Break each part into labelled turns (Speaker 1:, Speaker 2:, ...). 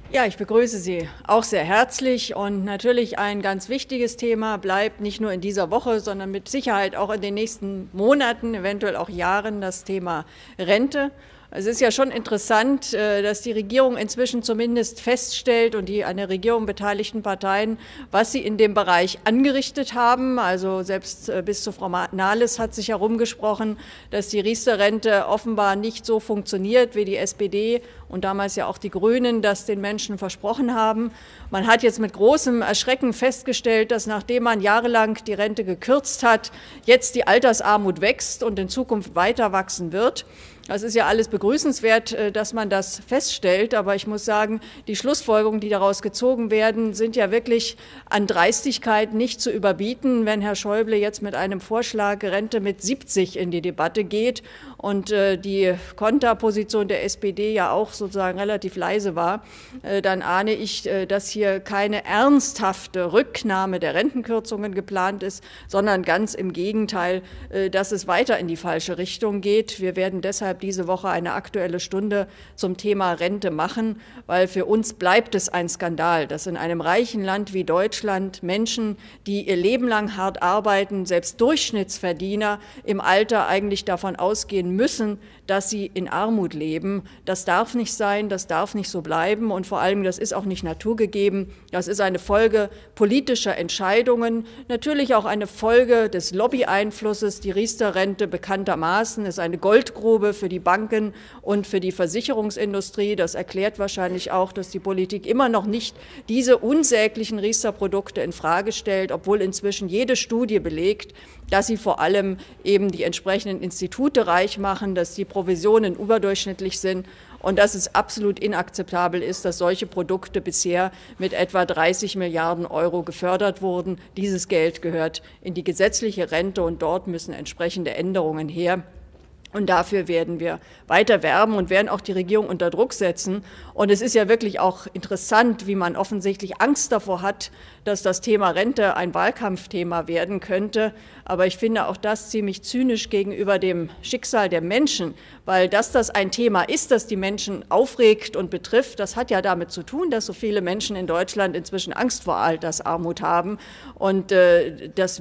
Speaker 1: Ja, ich begrüße Sie auch sehr herzlich und natürlich ein ganz wichtiges Thema bleibt nicht nur in dieser Woche, sondern mit Sicherheit auch in den nächsten Monaten, eventuell auch Jahren das Thema Rente. Es ist ja schon interessant, dass die Regierung inzwischen zumindest feststellt und die an der Regierung beteiligten Parteien, was sie in dem Bereich angerichtet haben. Also selbst bis zu Frau Nahles hat sich herumgesprochen, dass die Riester-Rente offenbar nicht so funktioniert, wie die SPD und damals ja auch die Grünen das den Menschen versprochen haben. Man hat jetzt mit großem Erschrecken festgestellt, dass nachdem man jahrelang die Rente gekürzt hat, jetzt die Altersarmut wächst und in Zukunft weiter wachsen wird. Das ist ja alles begrüßenswert, dass man das feststellt, aber ich muss sagen, die Schlussfolgerungen, die daraus gezogen werden, sind ja wirklich an Dreistigkeit nicht zu überbieten, wenn Herr Schäuble jetzt mit einem Vorschlag Rente mit 70 in die Debatte geht und die Konterposition der SPD ja auch sozusagen relativ leise war, dann ahne ich, dass hier keine ernsthafte Rücknahme der Rentenkürzungen geplant ist, sondern ganz im Gegenteil, dass es weiter in die falsche Richtung geht. Wir werden deshalb diese Woche eine Aktuelle Stunde zum Thema Rente machen, weil für uns bleibt es ein Skandal, dass in einem reichen Land wie Deutschland Menschen, die ihr Leben lang hart arbeiten, selbst Durchschnittsverdiener im Alter eigentlich davon ausgehen müssen, dass sie in Armut leben. Das darf nicht sein, das darf nicht so bleiben und vor allem, das ist auch nicht naturgegeben. Das ist eine Folge politischer Entscheidungen, natürlich auch eine Folge des Lobbyeinflusses. Die Riester-Rente bekanntermaßen ist eine Goldgrube für die Banken und für die Versicherungsindustrie. Das erklärt wahrscheinlich auch, dass die Politik immer noch nicht diese unsäglichen Riester-Produkte in Frage stellt, obwohl inzwischen jede Studie belegt, dass sie vor allem eben die entsprechenden Institute reich machen, dass die Provisionen überdurchschnittlich sind und dass es absolut inakzeptabel ist, dass solche Produkte bisher mit etwa 30 Milliarden Euro gefördert wurden. Dieses Geld gehört in die gesetzliche Rente und dort müssen entsprechende Änderungen her. Und dafür werden wir weiter werben und werden auch die Regierung unter Druck setzen. Und es ist ja wirklich auch interessant, wie man offensichtlich Angst davor hat, dass das Thema Rente ein Wahlkampfthema werden könnte. Aber ich finde auch das ziemlich zynisch gegenüber dem Schicksal der Menschen, weil dass das ein Thema ist, das die Menschen aufregt und betrifft, das hat ja damit zu tun, dass so viele Menschen in Deutschland inzwischen Angst vor Altersarmut haben. Und das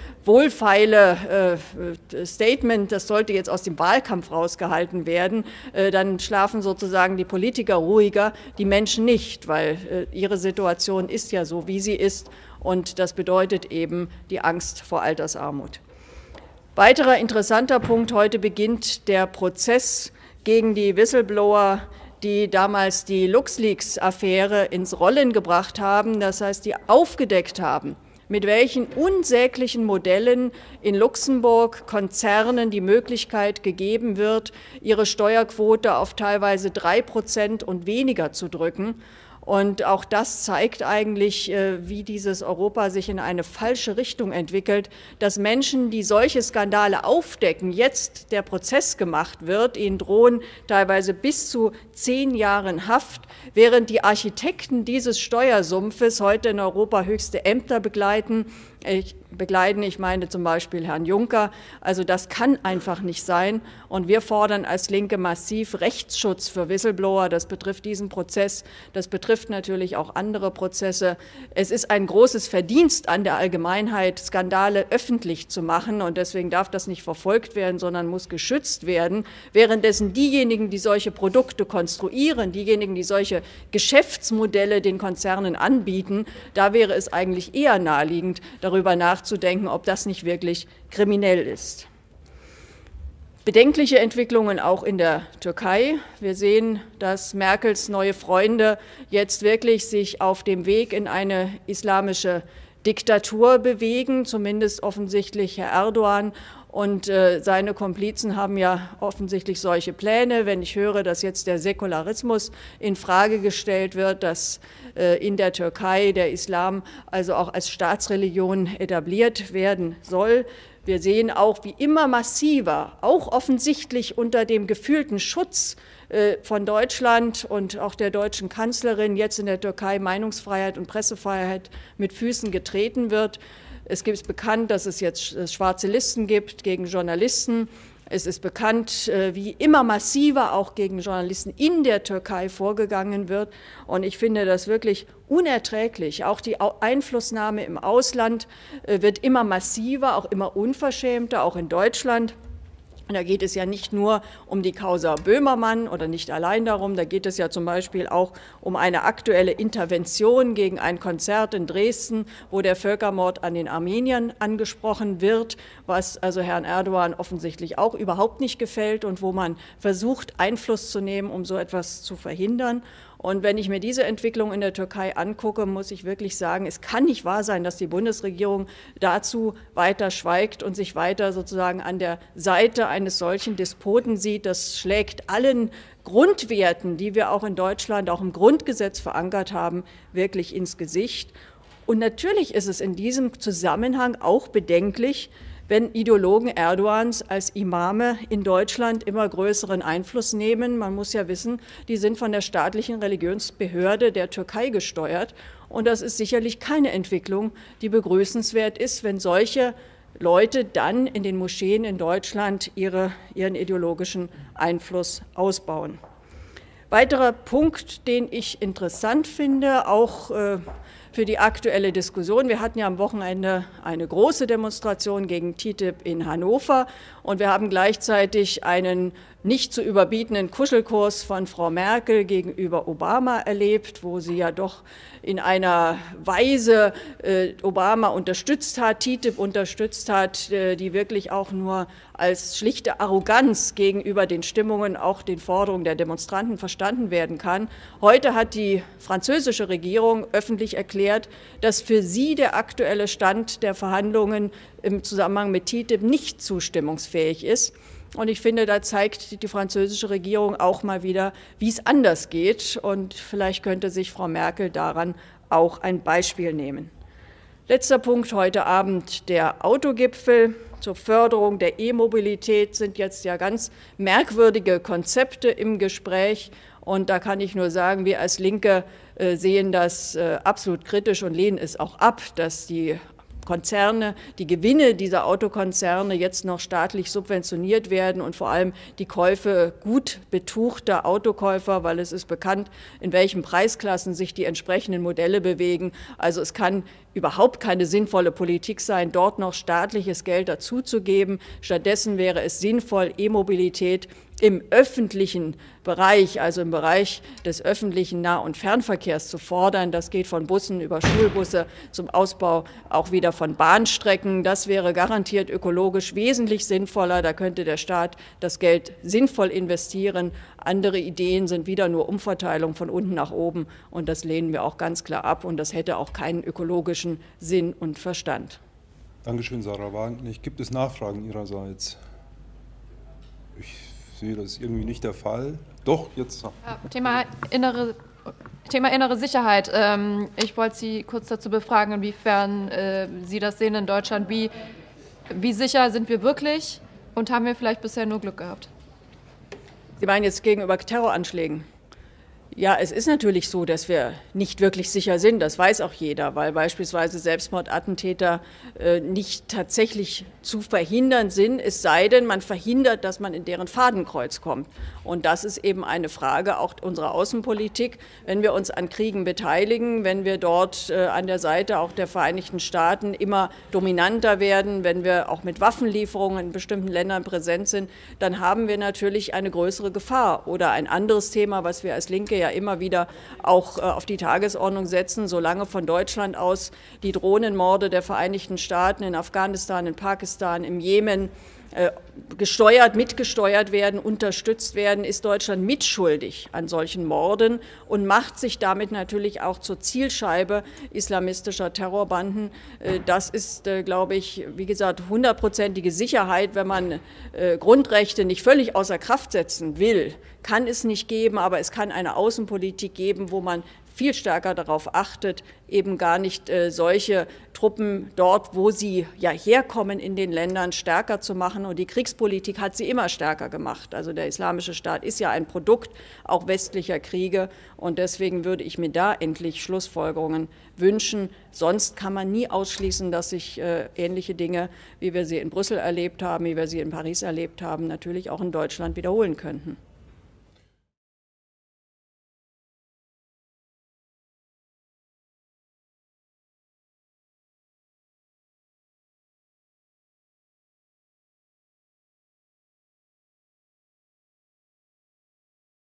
Speaker 1: wohlfeile Statement, das sollte jetzt aus dem Wahlkampf rausgehalten werden, dann schlafen sozusagen die Politiker ruhiger, die Menschen nicht, weil ihre Situation ist ja so, wie sie ist. Und das bedeutet eben die Angst vor Altersarmut. Weiterer interessanter Punkt: Heute beginnt der Prozess gegen die Whistleblower, die damals die LuxLeaks-Affäre ins Rollen gebracht haben, das heißt, die aufgedeckt haben, mit welchen unsäglichen Modellen in Luxemburg Konzernen die Möglichkeit gegeben wird, ihre Steuerquote auf teilweise 3% und weniger zu drücken. Und auch das zeigt eigentlich, wie dieses Europa sich in eine falsche Richtung entwickelt, dass Menschen, die solche Skandale aufdecken, jetzt der Prozess gemacht wird, ihnen drohen teilweise bis zu 10 Jahren Haft, während die Architekten dieses Steuersumpfes heute in Europa höchste Ämter begleiten. Ich meine zum Beispiel Herrn Juncker. Also das kann einfach nicht sein. Und wir fordern als Linke massiv Rechtsschutz für Whistleblower. Das betrifft diesen Prozess. Das betrifft natürlich auch andere Prozesse. Es ist ein großes Verdienst an der Allgemeinheit, Skandale öffentlich zu machen. Und deswegen darf das nicht verfolgt werden, sondern muss geschützt werden. Währenddessen diejenigen, die solche Produkte konstruieren, diejenigen, die solche Geschäftsmodelle den Konzernen anbieten, da wäre es eigentlich eher naheliegend, darüber nachzudenken, ob das nicht wirklich kriminell ist. Bedenkliche Entwicklungen auch in der Türkei. Wir sehen, dass Merkels neue Freunde jetzt wirklich sich auf dem Weg in eine islamische Diktatur bewegen, zumindest offensichtlich Herr Erdogan. Und seine Komplizen haben ja offensichtlich solche Pläne. Wenn ich höre, dass jetzt der Säkularismus in Frage gestellt wird, dass in der Türkei der Islam also auch als Staatsreligion etabliert werden soll. Wir sehen auch, wie immer massiver, auch offensichtlich unter dem gefühlten Schutz von Deutschland und auch der deutschen Kanzlerin jetzt in der Türkei Meinungsfreiheit und Pressefreiheit mit Füßen getreten wird. Es ist bekannt, dass es jetzt schwarze Listen gibt gegen Journalisten. Es ist bekannt, wie immer massiver auch gegen Journalisten in der Türkei vorgegangen wird. Und ich finde das wirklich unerträglich. Auch die Einflussnahme im Ausland wird immer massiver, auch immer unverschämter, auch in Deutschland. Und da geht es ja nicht nur um die Causa Böhmermann oder nicht allein darum, da geht es ja zum Beispiel auch um eine aktuelle Intervention gegen ein Konzert in Dresden, wo der Völkermord an den Armeniern angesprochen wird, was also Herrn Erdogan offensichtlich auch überhaupt nicht gefällt und wo man versucht, Einfluss zu nehmen, um so etwas zu verhindern. Und wenn ich mir diese Entwicklung in der Türkei angucke, muss ich wirklich sagen, es kann nicht wahr sein, dass die Bundesregierung dazu weiter schweigt und sich weiter sozusagen an der Seite eines solchen Despoten sieht. Das schlägt allen Grundwerten, die wir auch in Deutschland, auch im Grundgesetz verankert haben, wirklich ins Gesicht. Und natürlich ist es in diesem Zusammenhang auch bedenklich, wenn Ideologen Erdogans als Imame in Deutschland immer größeren Einfluss nehmen. Man muss ja wissen, die sind von der staatlichen Religionsbehörde der Türkei gesteuert. Und das ist sicherlich keine Entwicklung, die begrüßenswert ist, wenn solche Leute dann in den Moscheen in Deutschland ihren ideologischen Einfluss ausbauen. Weiterer Punkt, den ich interessant finde, auch für die aktuelle Diskussion. Wir hatten ja am Wochenende eine große Demonstration gegen TTIP in Hannover und wir haben gleichzeitig einen nicht zu überbietenden Kuschelkurs von Frau Merkel gegenüber Obama erlebt, wo sie ja doch in einer Weise Obama unterstützt hat, TTIP unterstützt hat, die wirklich auch nur als schlichte Arroganz gegenüber den Stimmungen, auch den Forderungen der Demonstranten verstanden werden kann. Heute hat die französische Regierung öffentlich erklärt, dass für sie der aktuelle Stand der Verhandlungen im Zusammenhang mit TTIP nicht zustimmungsfähig ist. Und ich finde, da zeigt die französische Regierung auch mal wieder, wie es anders geht. Und vielleicht könnte sich Frau Merkel daran auch ein Beispiel nehmen. Letzter Punkt heute Abend, der Autogipfel. Zur Förderung der E-Mobilität sind jetzt ja ganz merkwürdige Konzepte im Gespräch. Und da kann ich nur sagen, wir als Linke sehen das absolut kritisch und lehnen es auch ab, dass die Konzerne, die Gewinne dieser Autokonzerne jetzt noch staatlich subventioniert werden und vor allem die Käufe gut betuchter Autokäufer, weil es ist bekannt, in welchen Preisklassen sich die entsprechenden Modelle bewegen. Also es kann überhaupt keine sinnvolle Politik sein, dort noch staatliches Geld dazuzugeben. Stattdessen wäre es sinnvoll, E-Mobilität im öffentlichen Bereich, also im Bereich des öffentlichen Nah- und Fernverkehrs zu fordern. Das geht von Bussen über Schulbusse zum Ausbau auch wieder von Bahnstrecken. Das wäre garantiert ökologisch wesentlich sinnvoller. Da könnte der Staat das Geld sinnvoll investieren. Andere Ideen sind wieder nur Umverteilung von unten nach oben. Und das lehnen wir auch ganz klar ab. Und das hätte auch keinen ökologischen Sinn und Verstand.
Speaker 2: Dankeschön, Sarah Wagenknecht. Gibt es Nachfragen Ihrerseits? Ich sehe, das ist irgendwie nicht der Fall. Doch, jetzt.
Speaker 3: Thema innere Sicherheit. Ich wollte Sie kurz dazu befragen, inwiefern Sie das sehen in Deutschland. Wie sicher sind wir wirklich und haben wir vielleicht bisher nur Glück gehabt?
Speaker 1: Sie meinen jetzt gegenüber Terroranschlägen? Ja, es ist natürlich so, dass wir nicht wirklich sicher sind, das weiß auch jeder, weil beispielsweise Selbstmordattentäter nicht tatsächlich zu verhindern sind, es sei denn, man verhindert, dass man in deren Fadenkreuz kommt. Und das ist eben eine Frage auch unserer Außenpolitik, wenn wir uns an Kriegen beteiligen, wenn wir dort an der Seite auch der Vereinigten Staaten immer dominanter werden, wenn wir auch mit Waffenlieferungen in bestimmten Ländern präsent sind, dann haben wir natürlich eine größere Gefahr. Oder ein anderes Thema, was wir als Linke ja immer wieder auch auf die Tagesordnung setzen, solange von Deutschland aus die Drohnenmorde der Vereinigten Staaten in Afghanistan, in Pakistan, im Jemen mitgesteuert werden, unterstützt werden, ist Deutschland mitschuldig an solchen Morden und macht sich damit natürlich auch zur Zielscheibe islamistischer Terrorbanden. Das ist, glaube ich, wie gesagt, 100%ige Sicherheit, wenn man Grundrechte nicht völlig außer Kraft setzen will, kann es nicht geben, aber es kann eine Außenpolitik geben, wo man viel stärker darauf achtet, eben gar nicht solche Truppen dort, wo sie ja herkommen, in den Ländern stärker zu machen. Und die Kriegspolitik hat sie immer stärker gemacht. Also der Islamische Staat ist ja ein Produkt auch westlicher Kriege. Und deswegen würde ich mir da endlich Schlussfolgerungen wünschen. Sonst kann man nie ausschließen, dass sich ähnliche Dinge, wie wir sie in Brüssel erlebt haben, wie wir sie in Paris erlebt haben, natürlich auch in Deutschland wiederholen könnten.